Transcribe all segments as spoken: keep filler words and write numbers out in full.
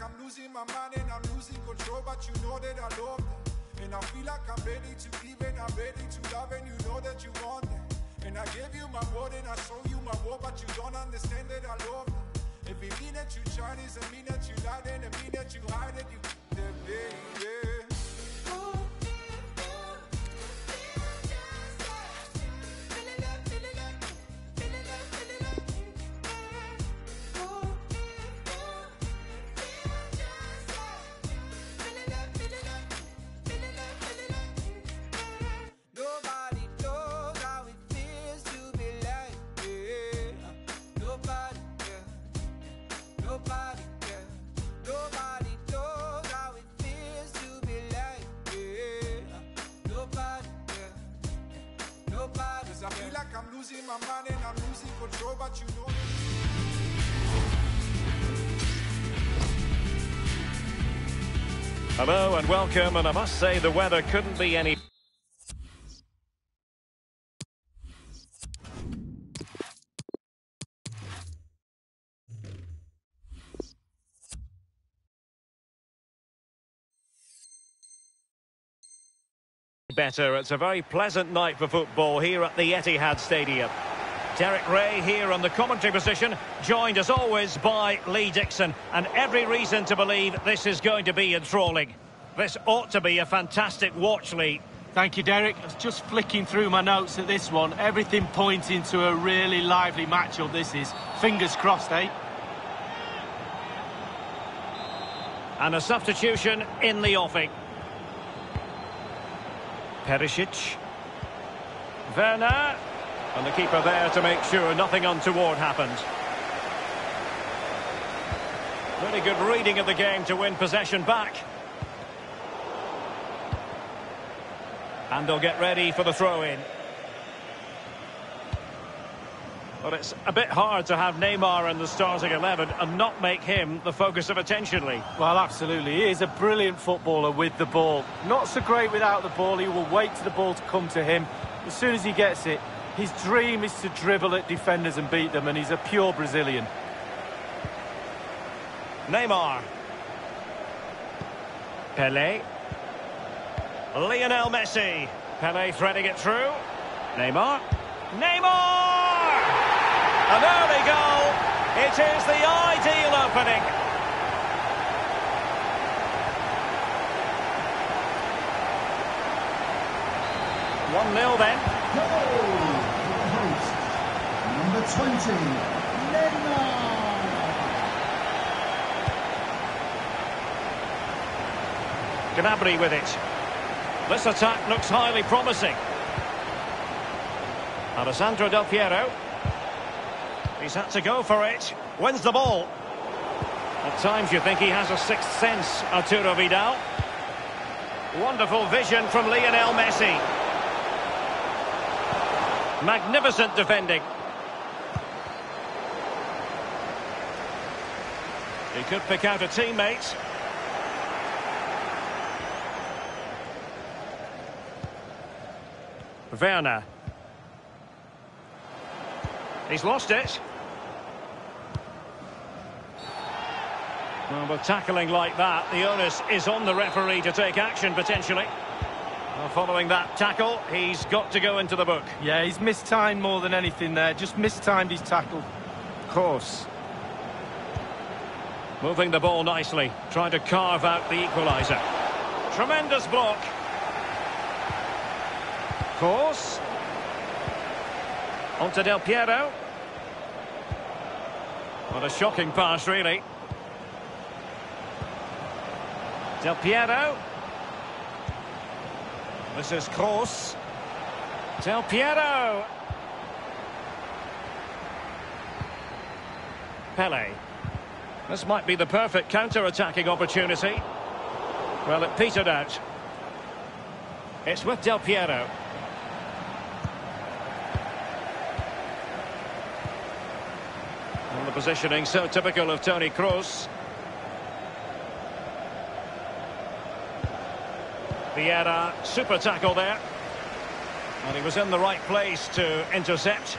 I'm losing my mind and I'm losing control, but you know that I love that. And I feel like I'm ready to give and I'm ready to love, and you know that you want that. And I gave you my word and I show you my word, but you don't understand that I love that. If it mean that you try this, it mean that you lie, then it mean that you hide it, you that baby. I feel like I'm losing my mind and I'm losing control, but you know. Hello and welcome, and I must say the weather couldn't be any better. It's a very pleasant night for football here at the Etihad Stadium. Derek Ray here on the commentary position, joined as always by Lee Dixon, and every reason to believe this is going to be enthralling. This ought to be a fantastic watch, Lee. Thank you, Derek. I was just flicking through my notes at this one. Everything pointing to a really lively matchup this is. Fingers crossed, eh? And a substitution in the offing. Perisic. Werner. And the keeper there to make sure nothing untoward happens. Really good reading of the game to win possession back. And they'll get ready for the throw-in. But it's a bit hard to have Neymar in the starting eleven and not make him the focus of attention, Lee. Well, absolutely. He is a brilliant footballer with the ball. Not so great without the ball. He will wait for the ball to come to him. As soon as he gets it, his dream is to dribble at defenders and beat them, and he's a pure Brazilian. Neymar. Pelé. Lionel Messi. Pelé threading it through. Neymar. Neymar! An early goal. It is the ideal opening. one nil then. Goal! Host, number twenty, Neymar. Gnabry with it. This attack looks highly promising. Alessandro Del Piero. He's had to go for it. Wins the ball. At times you think he has a sixth sense, Arturo Vidal. Wonderful vision from Lionel Messi. Magnificent defending. He could pick out a teammate. Werner. He's lost it. Well, with tackling like that, the onus is on the referee to take action, potentially. Well, following that tackle, he's got to go into the book. Yeah, he's mistimed more than anything there. Just mistimed his tackle. Of course. Moving the ball nicely, trying to carve out the equaliser. Tremendous block. Of course. On to Del Piero. What a shocking pass, really. Del Piero. This is Kroos. Del Piero. Pelé. This might be the perfect counter-attacking opportunity. Well, it petered out. It's with Del Piero. And the positioning so typical of Toni Kroos. Vieira, super tackle there. And he was in the right place to intercept.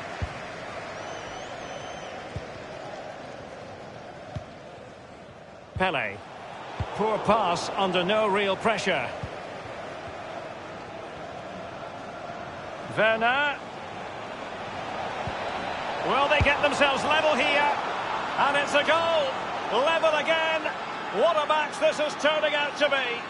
Pelé. Poor pass under no real pressure. Werner. Will they get themselves level here? And it's a goal. Level again. What a match this is turning out to be.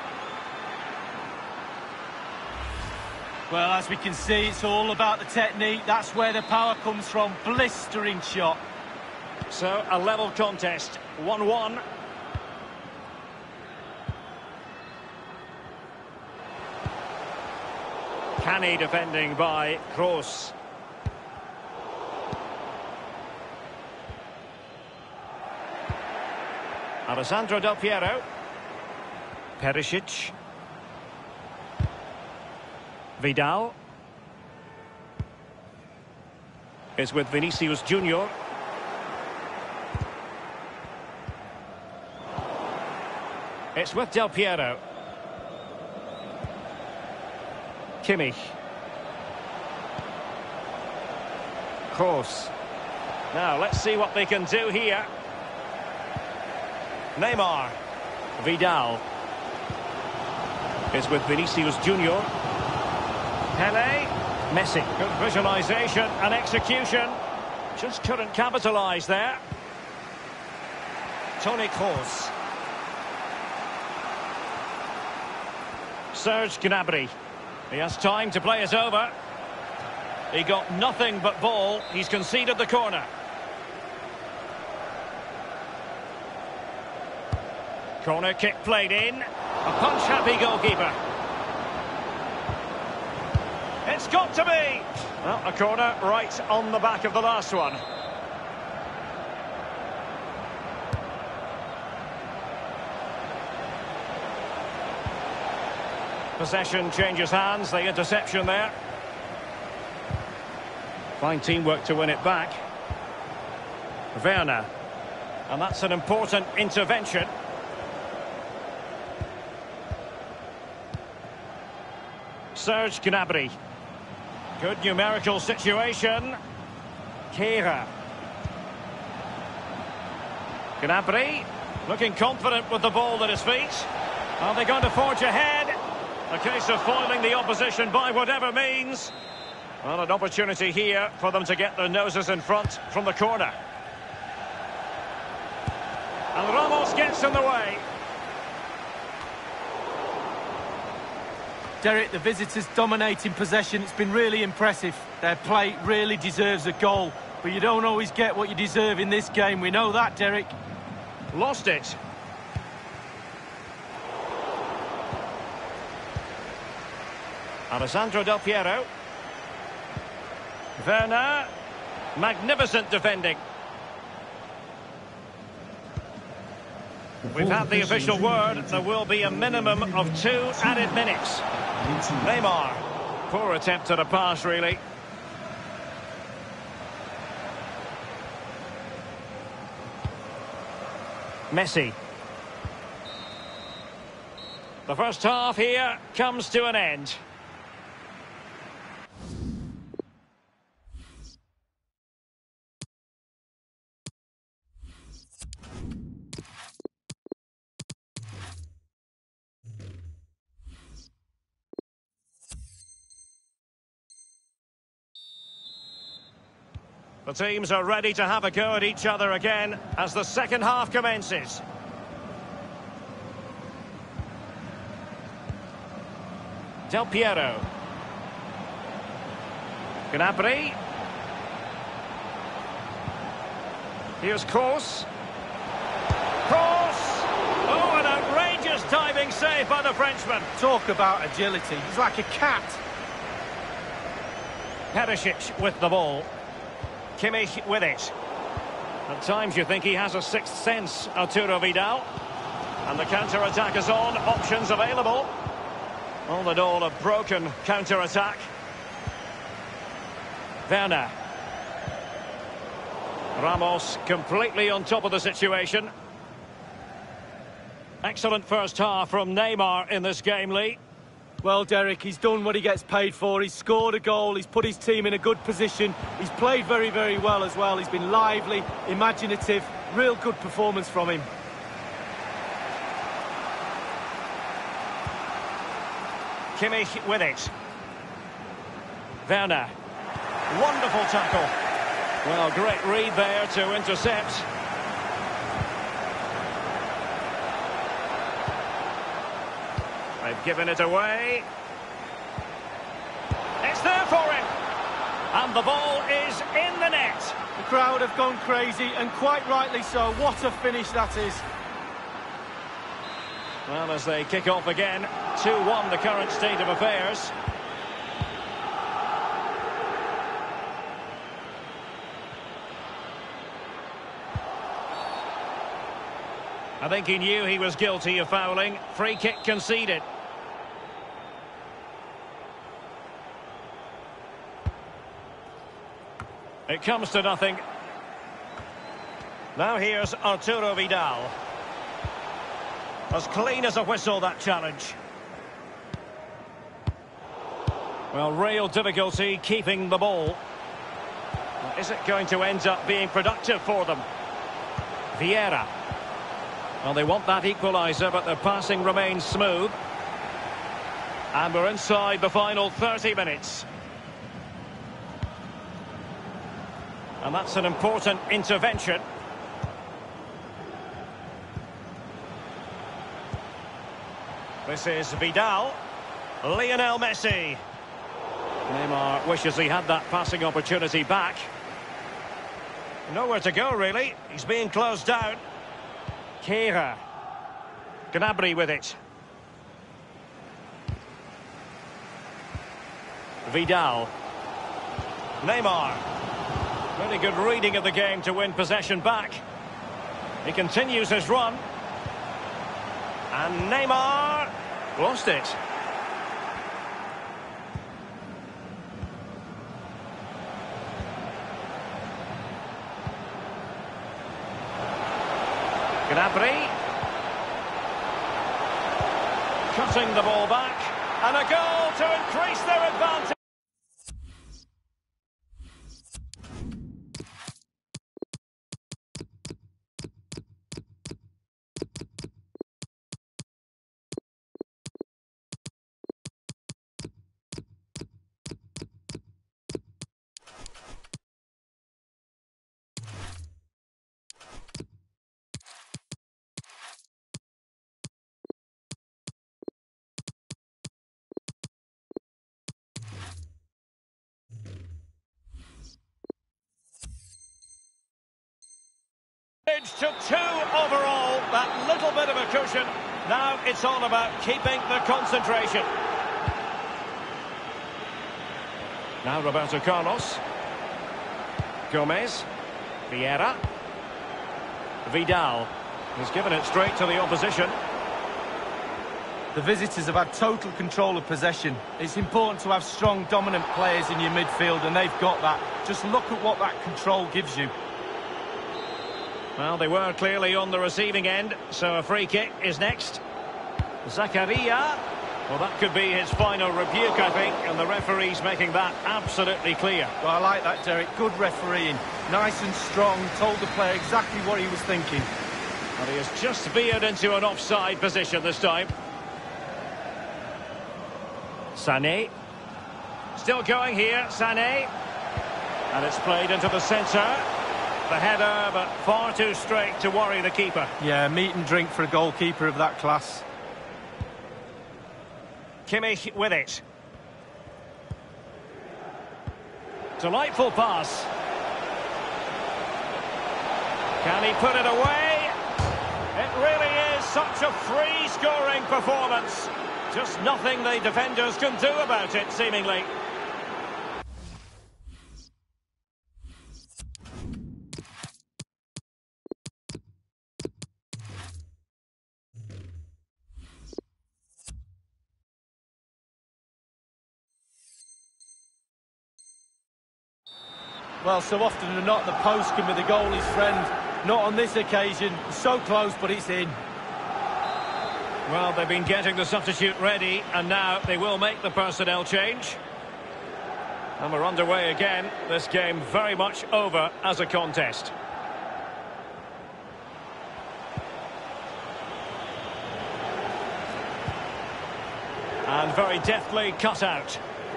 Well, as we can see, it's all about the technique. That's where the power comes from. Blistering shot. So, a level contest. one one. Canny defending by Kroos. Alessandro Del Piero. Perisic. Vidal. Is with Vinicius Junior. It's with Del Piero. Kimmich. Kroos. Now, let's see what they can do here. Neymar. Vidal. Is with Vinicius Junior. Pelé. Messi. Good visualisation and execution. Just couldn't capitalise there. Toni Kroos. Serge Gnabry. He has time to play it over. He got nothing but ball. He's conceded the corner. Corner kick played in. A punch-happy goalkeeper. It's got to be. Well, a corner right on the back of the last one. Possession changes hands, the interception there. Fine teamwork to win it back. Werner. And that's an important intervention. Serge Gnabry. Good numerical situation. Kehrer. Gnabry. Looking confident with the ball at his feet. Are they going to forge ahead? A case of foiling the opposition by whatever means. Well, an opportunity here for them to get their noses in front from the corner. And Ramos gets in the way. Derek, the visitors dominating possession. It's been really impressive. Their play really deserves a goal. But you don't always get what you deserve in this game. We know that, Derek. Lost it. Alessandro Del Piero. Werner. Magnificent defending. We've had the official word. There will be a minimum of two added minutes. Neymar. Poor attempt at a pass, really. Messi. The first half here comes to an end. The teams are ready to have a go at each other again as the second half commences. Del Piero. Gnabry. Here's Kroos. Kroos! Oh, an outrageous diving save by the Frenchman. Talk about agility. He's like a cat. Perisic with the ball. Kimmich with it. At times you think he has a sixth sense, Arturo Vidal. And the counter-attack is on, options available. All in all, a broken counter-attack. Werner. Ramos completely on top of the situation. Excellent first half from Neymar in this game, Lee. Well, Derek, he's done what he gets paid for. He's scored a goal. He's put his team in a good position. He's played very, very well as well. He's been lively, imaginative. Real good performance from him. Kimmich with it. Werner. Wonderful tackle. Well, great read there to intercept. They've given it away. It's there for him. And the ball is in the net. The crowd have gone crazy, and quite rightly so. What a finish that is. Well, as they kick off again, two one the current state of affairs. I think he knew he was guilty of fouling. Free kick conceded. It comes to nothing. Now here's Arturo Vidal. As clean as a whistle, that challenge. Well, real difficulty keeping the ball. Is it going to end up being productive for them? Vieira. Well, they want that equaliser, but their passing remains smooth. And we're inside the final thirty minutes. And that's an important intervention. This is Vidal. Lionel Messi. Neymar wishes he had that passing opportunity back. Nowhere to go, really. He's being closed down. Kehrer. Gnabry with it. Vidal. Neymar. Really good reading of the game to win possession back. He continues his run. And Neymar lost it. Gnabry. Cutting the ball back. And a goal to increase their advantage. To two overall, that little bit of a cushion. Now it's all about keeping the concentration. Now Roberto Carlos. Gomez. Vieira. Vidal. He's given it straight to the opposition. The visitors have had total control of possession. It's important to have strong, dominant players in your midfield, and they've got that. Just look at what that control gives you. Well, they were clearly on the receiving end, so a free kick is next. Zakaria. Well, that could be his final rebuke, I think, and the referee's making that absolutely clear. Well, I like that, Derek. Good refereeing. Nice and strong, told the player exactly what he was thinking. And he has just veered into an offside position this time. Sané. Still going here, Sané. And it's played into the centre. The header, but far too straight to worry the keeper. Yeah, meat and drink for a goalkeeper of that class. Kimmich with it. Delightful pass. Can he put it away? It really is such a free-scoring performance. Just nothing the defenders can do about it, seemingly. Well, so often than not, the post can be the goalie's friend. Not on this occasion. So close, but it's in. Well, they've been getting the substitute ready, and now they will make the personnel change. And we're underway again. This game very much over as a contest. And very deftly cut out.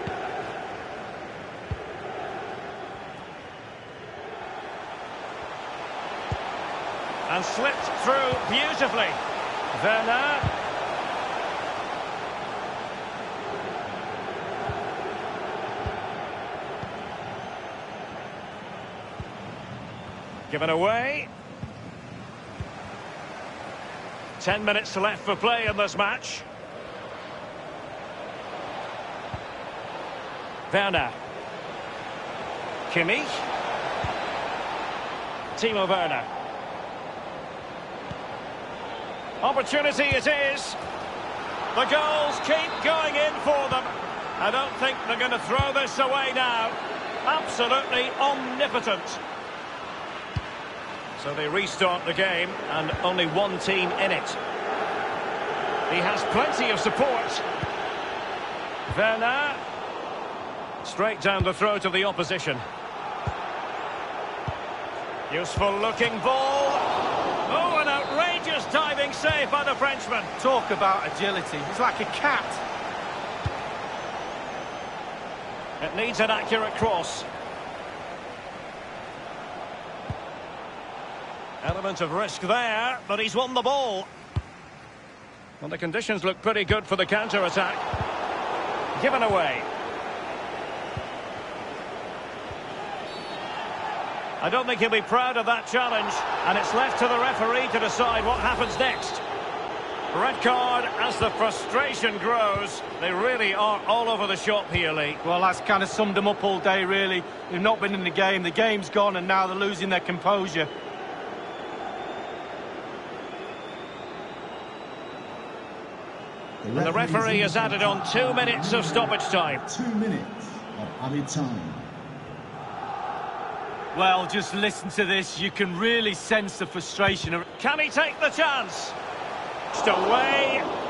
And slipped through beautifully. Werner. Given away. Ten minutes left for play in this match. Werner. Kimmich. Timo Werner. Opportunity it is. The goals keep going in for them. I don't think they're going to throw this away now. Absolutely omnipotent. So they restart the game, and only one team in it. He has plenty of support. Werner. Straight down the throat of the opposition. Useful looking ball. Oh, an outrageous diving save by the Frenchman. Talk about agility. He's like a cat. It needs an accurate cross. Element of risk there, but he's won the ball. Well, the conditions look pretty good for the counter-attack. Given away. I don't think he'll be proud of that challenge, and it's left to the referee to decide what happens next. Red card as the frustration grows. They really are all over the shop here, Lee. Well, that's kind of summed them up all day, really. They've not been in the game. The game's gone, and now they're losing their composure. And the referee has added on two minutes of stoppage time. Two minutes of added time. Well, just listen to this. You can really sense the frustration. Can he take the chance? Just away.